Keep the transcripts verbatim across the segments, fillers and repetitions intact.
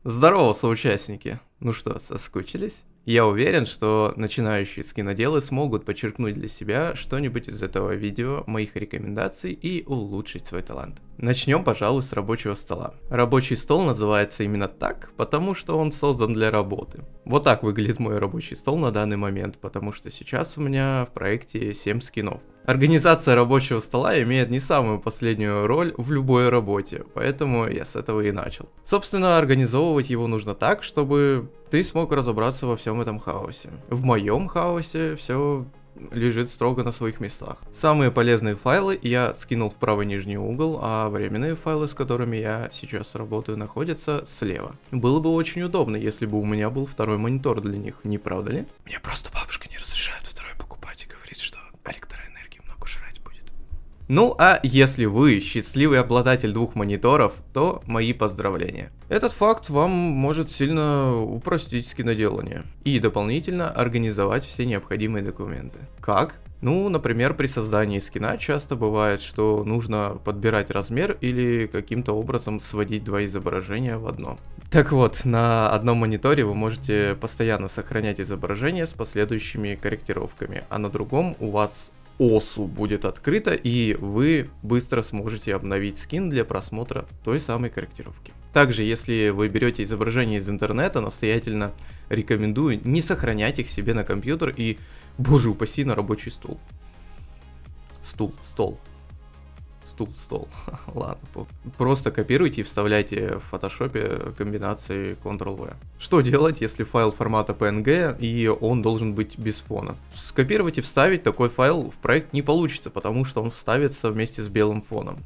Здорово, соучастники! Ну что, соскучились? Я уверен, что начинающие скиноделы смогут подчеркнуть для себя что-нибудь из этого видео, моих рекомендаций и улучшить свой талант. Начнем, пожалуй, с рабочего стола. Рабочий стол называется именно так, потому что он создан для работы. Вот так выглядит мой рабочий стол на данный момент, потому что сейчас у меня в проекте семь скинов. Организация рабочего стола имеет не самую последнюю роль в любой работе, поэтому я с этого и начал. Собственно, организовывать его нужно так, чтобы ты смог разобраться во всем этом хаосе. В моем хаосе все лежит строго на своих местах. Самые полезные файлы я скинул в правый нижний угол, а временные файлы, с которыми я сейчас работаю, находятся слева. Было бы очень удобно, если бы у меня был второй монитор для них, не правда ли? Мне просто бабушка не разрешает второй покупать и говорит, что электроэнергии много жрать будет. Ну а если вы счастливый обладатель двух мониторов, то мои поздравления. Этот факт вам может сильно упростить скиноделание и дополнительно организовать все необходимые документы. Как? Ну, например, при создании скина часто бывает, что нужно подбирать размер или каким-то образом сводить два изображения в одно. Так вот, на одном мониторе вы можете постоянно сохранять изображение с последующими корректировками, а на другом у вас осу будет открыто, и вы быстро сможете обновить скин для просмотра той самой корректировки. Также, если вы берете изображения из интернета, настоятельно рекомендую не сохранять их себе на компьютер и, боже упаси, на рабочий стол. Стул, стол. Стул, стол. Ладно, просто копируйте и вставляйте в фотошопе комбинации контрол вэ. Что делать, если файл формата пэ эн гэ и он должен быть без фона? Скопировать и вставить такой файл в проект не получится, потому что он вставится вместе с белым фоном.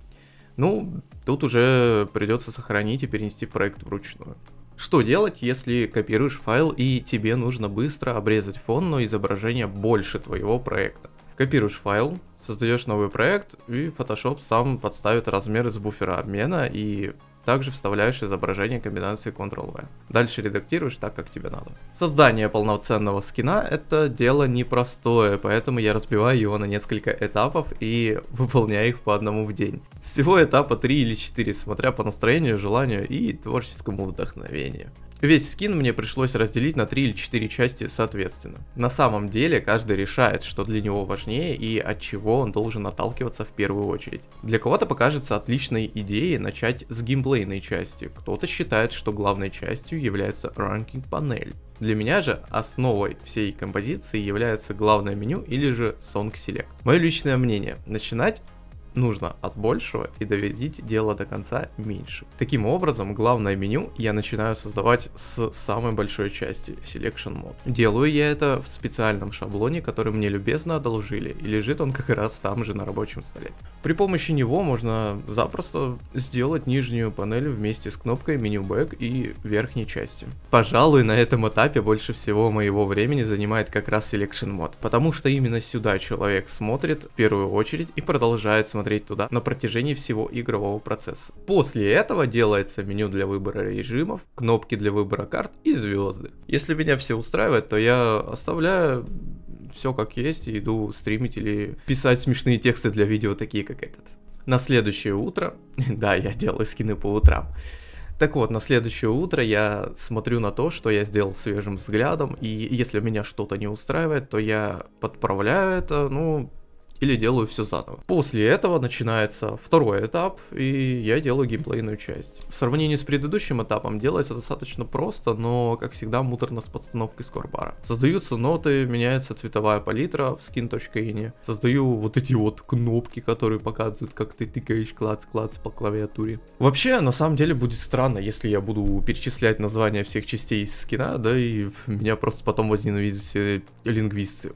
Ну, тут уже придется сохранить и перенести проект вручную. Что делать, если копируешь файл и тебе нужно быстро обрезать фон, но изображение больше твоего проекта? Копируешь файл, создаешь новый проект, и Photoshop сам подставит размер из буфера обмена, и также вставляешь изображение комбинации контрол вэ. Дальше редактируешь так, как тебе надо. Создание полноценного скина — это дело непростое, поэтому я разбиваю его на несколько этапов и выполняю их по одному в день. Всего этапа три или четыре, смотря по настроению, желанию и творческому вдохновению. Весь скин мне пришлось разделить на три или четыре части соответственно. На самом деле каждый решает, что для него важнее и от чего он должен отталкиваться в первую очередь. Для кого-то покажется отличной идеей начать с геймплейной части, кто-то считает, что главной частью является ранкинг панель. Для меня же основой всей композиции является главное меню или же Song Select. Мое личное мнение: начинать нужно от большего и доводить дело до конца меньше. Таким образом, главное меню я начинаю создавать с самой большой части Selection Mode. Делаю я это в специальном шаблоне, который мне любезно одолжили, и лежит он как раз там же на рабочем столе. При помощи него можно запросто сделать нижнюю панель вместе с кнопкой меню Back и верхней частью. Пожалуй, на этом этапе больше всего моего времени занимает как раз Selection Mode, потому что именно сюда человек смотрит в первую очередь и продолжает смотреть смотреть туда на протяжении всего игрового процесса. После этого делается меню для выбора режимов, кнопки для выбора карт и звезды. Если меня все устраивает, то я оставляю все как есть и иду стримить или писать смешные тексты для видео, такие как этот. На следующее утро, да, я делаю скины по утрам. Так вот, на следующее утро я смотрю на то, что я сделал свежим взглядом, и если меня что-то не устраивает, то я подправляю это, ну, или делаю все заново. После этого начинается второй этап, и я делаю геймплейную часть. В сравнении с предыдущим этапом делается достаточно просто, но, как всегда, муторно с подстановкой скорбара. Создаются ноты, меняется цветовая палитра в skin.ini. Создаю вот эти вот кнопки, которые показывают, как ты тыкаешь клац-клац по клавиатуре. Вообще, на самом деле, будет странно, если я буду перечислять названия всех частей из скина, да, и меня просто потом возненавидят все лингвисты.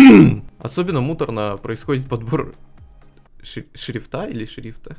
Особенно муторно происходит подбор шри шрифта или шрифта?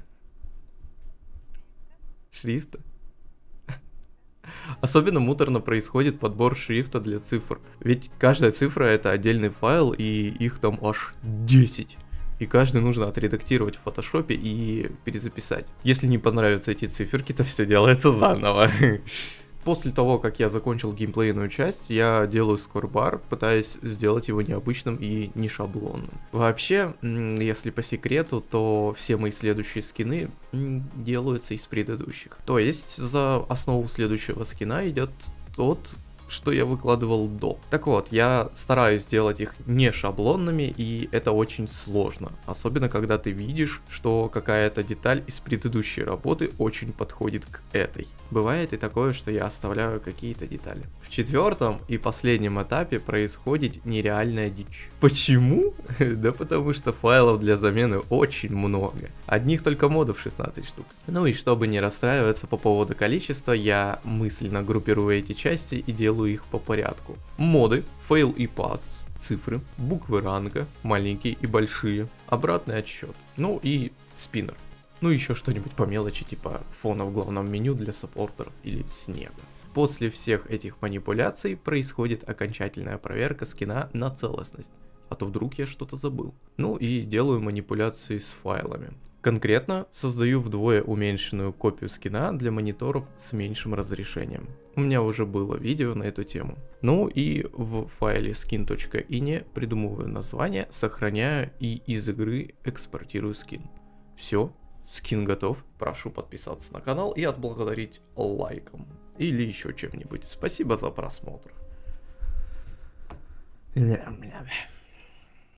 Шрифта? Особенно муторно происходит подбор шрифта для цифр. Ведь каждая цифра — это отдельный файл, и их там аж десять. И каждый нужно отредактировать в фотошопе и перезаписать. Если не понравятся эти циферки, то все делается заново. После того, как я закончил геймплейную часть, я делаю скорбар, пытаясь сделать его необычным и не шаблонным. Вообще, если по секрету, то все мои следующие скины делаются из предыдущих. То есть за основу следующего скина идет тот, что я выкладывал до. Так вот, я стараюсь сделать их не шаблонными, и это очень сложно. Особенно, когда ты видишь, что какая-то деталь из предыдущей работы очень подходит к этой. Бывает и такое, что я оставляю какие-то детали. В четвертом и последнем этапе происходит нереальная дичь. Почему? Да потому что файлов для замены очень много. Одних только модов шестнадцать штук. Ну и чтобы не расстраиваться по поводу количества, я мысленно группирую эти части и делаю их по порядку. Моды, fail и pass, цифры, буквы ранга, маленькие и большие, обратный отсчет, ну и спиннер. Ну еще что-нибудь по мелочи, типа фона в главном меню для саппортеров или снега. После всех этих манипуляций происходит окончательная проверка скина на целостность, а то вдруг я что-то забыл. Ну и делаю манипуляции с файлами. Конкретно создаю вдвое уменьшенную копию скина для мониторов с меньшим разрешением. У меня уже было видео на эту тему. Ну и в файле skin.ini придумываю название, сохраняю и из игры экспортирую скин. Все, скин готов. Прошу подписаться на канал и отблагодарить лайком или еще чем-нибудь. Спасибо за просмотр.